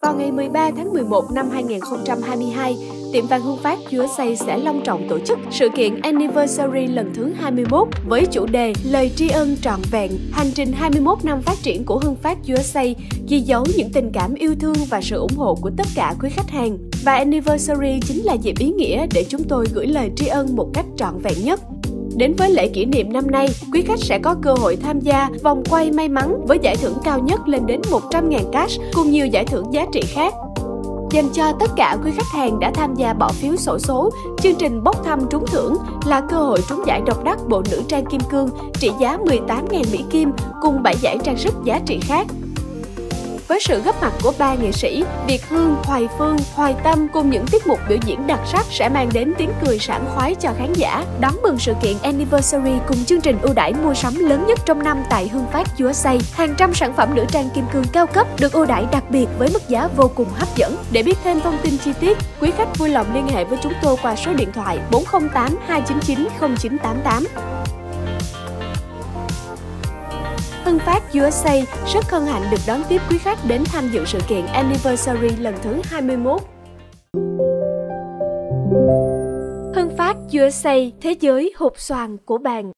vào ngày 13 tháng 11 năm 2022, tiệm vàng Hưng Phát USA sẽ long trọng tổ chức sự kiện Anniversary lần thứ 21 với chủ đề Lời tri ân trọn vẹn, hành trình 21 năm phát triển của Hưng Phát USA, ghi dấu những tình cảm yêu thương và sự ủng hộ của tất cả quý khách hàng. Và Anniversary chính là dịp ý nghĩa để chúng tôi gửi lời tri ân một cách trọn vẹn nhất. Đến với lễ kỷ niệm năm nay, quý khách sẽ có cơ hội tham gia vòng quay may mắn với giải thưởng cao nhất lên đến 100.000 cash cùng nhiều giải thưởng giá trị khác. Dành cho tất cả quý khách hàng đã tham gia bỏ phiếu xổ số, chương trình bốc thăm trúng thưởng là cơ hội trúng giải độc đắc bộ nữ trang kim cương trị giá 18.000 Mỹ Kim cùng 7 giải trang sức giá trị khác. Với sự góp mặt của 3 nghệ sĩ Việt Hương, Hoài Phương, Hoài Tâm cùng những tiết mục biểu diễn đặc sắc sẽ mang đến tiếng cười sảng khoái cho khán giả. Đón mừng sự kiện Anniversary cùng chương trình ưu đãi mua sắm lớn nhất trong năm tại Hưng Phát USA. Hàng trăm sản phẩm nữ trang kim cương cao cấp được ưu đãi đặc biệt với mức giá vô cùng hấp dẫn. Để biết thêm thông tin chi tiết, quý khách vui lòng liên hệ với chúng tôi qua số điện thoại 408 299 0988. Hưng Phát USA rất hân hạnh được đón tiếp quý khách đến tham dự sự kiện Anniversary lần thứ 21. Hưng Phát USA, thế giới hột xoàn của bạn.